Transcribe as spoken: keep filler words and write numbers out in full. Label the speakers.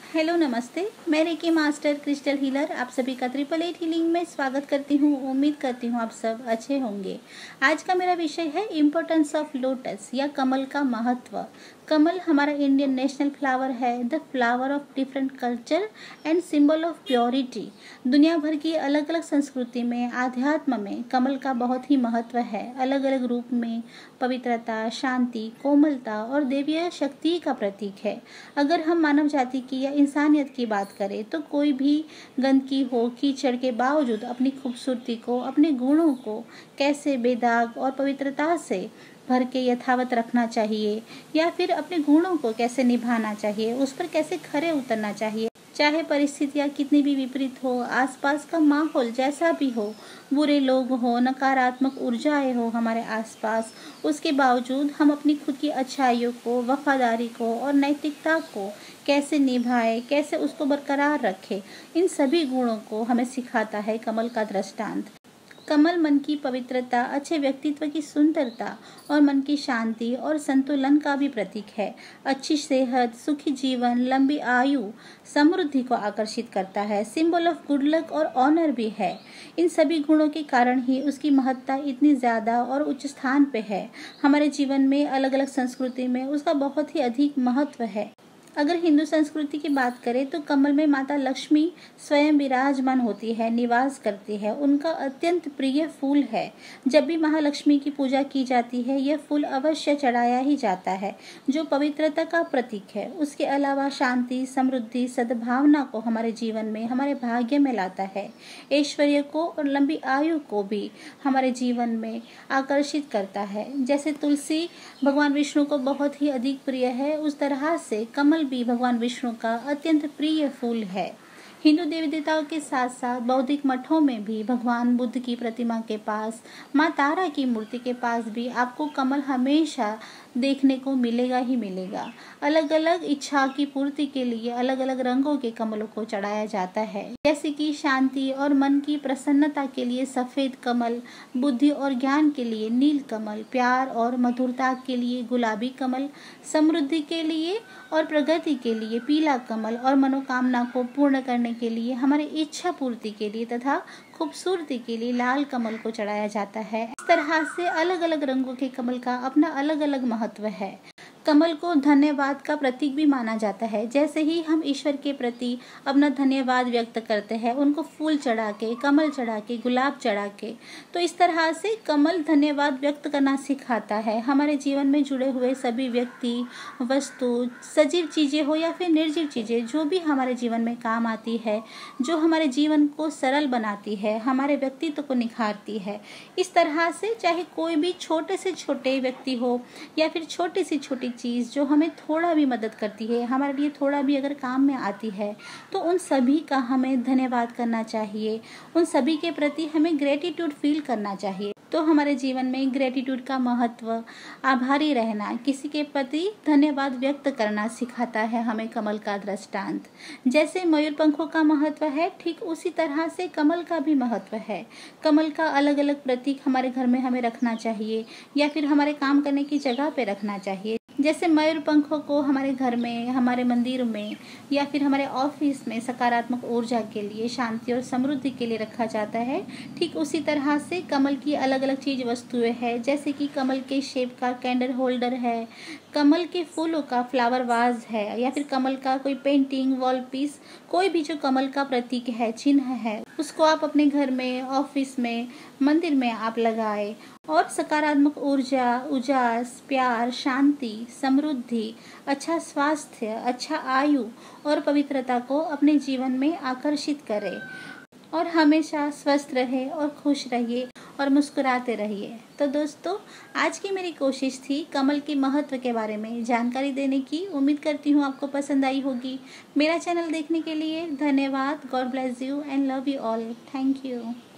Speaker 1: Hello नमस्ते, मैं reiki master crystal healer आप सभी का ट्रिपल एट हीलिंग में स्वागत करती हूँ। उम्मीद करती हूँ आप सब अच्छे होंगे। आज का मेरा विषय है इम्पोर्टेंस ऑफ लोटस या कमल का महत्व। कमल हमारा इंडियन नेशनल फ्लावर है, the flower of different culture and symbol of purity. दुनिया भर की अलग अलग संस्कृति में, आध्यात्म में कमल का बहुत ही महत्व है। अलग अलग रूप में पवित्रता, शांति, कोमलता और देवीय शक्ति का प्रतीक है। अगर हम मानव जाति की या इंसानियत की बात करें तो कोई भी गंदगी हो, कीचड़ के बावजूद अपनी खूबसूरती को, अपने गुणों को कैसे बेदाग और पवित्रता से भर के यथावत रखना चाहिए, या फिर अपने गुणों को कैसे निभाना चाहिए, उस पर कैसे खरे उतरना चाहिए। चाहे परिस्थितियाँ कितनी भी विपरीत हो, आसपास का माहौल जैसा भी हो, बुरे लोग हो, नकारात्मक ऊर्जाएं हो हमारे आसपास, उसके बावजूद हम अपनी खुद की अच्छाइयों को, वफादारी को और नैतिकता को कैसे निभाएं, कैसे उसको बरकरार रखें, इन सभी गुणों को हमें सिखाता है कमल का दृष्टांत। कमल मन की पवित्रता, अच्छे व्यक्तित्व की सुंदरता और मन की शांति और संतुलन का भी प्रतीक है। अच्छी सेहत, सुखी जीवन, लंबी आयु, समृद्धि को आकर्षित करता है। सिंबल ऑफ गुड लक और ऑनर भी है। इन सभी गुणों के कारण ही उसकी महत्ता इतनी ज़्यादा और उच्च स्थान पे है। हमारे जीवन में अलग अलग संस्कृति में उसका बहुत ही अधिक महत्व है। अगर हिंदू संस्कृति की बात करें तो कमल में माता लक्ष्मी स्वयं विराजमान होती है, निवास करती है। उनका अत्यंत प्रिय फूल है। जब भी महालक्ष्मी की पूजा की जाती है, यह फूल अवश्य चढ़ाया ही जाता है, जो पवित्रता का प्रतीक है। उसके अलावा शांति, समृद्धि, सद्भावना को हमारे जीवन में, हमारे भाग्य में लाता है। ऐश्वर्य को और लंबी आयु को भी हमारे जीवन में आकर्षित करता है। जैसे तुलसी भगवान विष्णु को बहुत ही अधिक प्रिय है, उस तरह से कमल भी भगवान विष्णु का अत्यंत प्रिय फूल है। हिंदू देवी देवताओं के साथ साथ बौद्धिक मठों में भी भगवान बुद्ध की प्रतिमा के पास, माँ तारा की मूर्ति के पास भी आपको कमल हमेशा देखने को मिलेगा ही मिलेगा। अलग अलग इच्छा की पूर्ति के लिए अलग अलग रंगों के कमलों को चढ़ाया जाता है, जैसे कि शांति और मन की प्रसन्नता के लिए सफेद कमल, बुद्धि और ज्ञान के लिए नील कमल, प्यार और मधुरता के लिए गुलाबी कमल, समृद्धि के लिए और प्रगति के लिए पीला कमल, और मनोकामना को पूर्ण करने के लिए, हमारी इच्छा पूर्ति के लिए तथा खूबसूरती के लिए लाल कमल को चढ़ाया जाता है। इस तरह से अलग अलग रंगों के कमल का अपना अलग अलग महत्व है। कमल को धन्यवाद का प्रतीक भी माना जाता है। जैसे ही हम ईश्वर के प्रति अपना धन्यवाद व्यक्त करते हैं, उनको फूल चढ़ा के, कमल चढ़ा के, गुलाब चढ़ा के, तो इस तरह से कमल धन्यवाद व्यक्त करना सिखाता है। हमारे जीवन में जुड़े हुए सभी व्यक्ति, वस्तु, सजीव चीजें हो या फिर निर्जीव चीजें, जो भी हमारे जीवन में काम आती है, जो हमारे जीवन को सरल बनाती है, हमारे व्यक्तित्व को निखारती है, इस तरह से चाहे कोई भी छोटे से छोटे व्यक्ति हो या फिर छोटी से छोटी चीज़ जो हमें थोड़ा भी मदद करती है, हमारे लिए थोड़ा भी अगर काम में आती है, तो उन सभी का हमें धन्यवाद करना चाहिए। उन सभी के प्रति हमें ग्रेटिट्यूड फील करना चाहिए। तो हमारे जीवन में ग्रेटिट्यूड का महत्व, आभारी रहना, किसी के प्रति धन्यवाद व्यक्त करना सिखाता है हमें कमल का दृष्टांत। जैसे मयूर पंखों का महत्व है, ठीक उसी तरह से कमल का भी महत्व है। कमल का अलग अलग प्रतीक हमारे घर में हमें रखना चाहिए, या फिर हमारे काम करने की जगह पे रखना चाहिए। जैसे मयूर पंखों को हमारे घर में, हमारे मंदिर में या फिर हमारे ऑफिस में सकारात्मक ऊर्जा के लिए, शांति और समृद्धि के लिए रखा जाता है, ठीक उसी तरह से कमल की अलग अलग चीज वस्तुएं हैं। जैसे कि कमल के शेप का कैंडल होल्डर है, कमल के फूलों का फ्लावर वाज है, या फिर कमल का कोई पेंटिंग, वॉल पीस, कोई भी जो कमल का प्रतीक है, चिन्ह है, उसको आप अपने घर में, ऑफिस में, मंदिर में आप लगाए और सकारात्मक ऊर्जा, उजास, प्यार, शांति, समृद्धि, अच्छा स्वास्थ्य, अच्छा आयु और पवित्रता को अपने जीवन में आकर्षित करें, और हमेशा स्वस्थ रहे और खुश रहिए और मुस्कुराते रहिए। तो दोस्तों, आज की मेरी कोशिश थी कमल के महत्व के बारे में जानकारी देने की। उम्मीद करती हूँ आपको पसंद आई होगी। मेरा चैनल देखने के लिए धन्यवाद। God bless you and love you all. Thank you.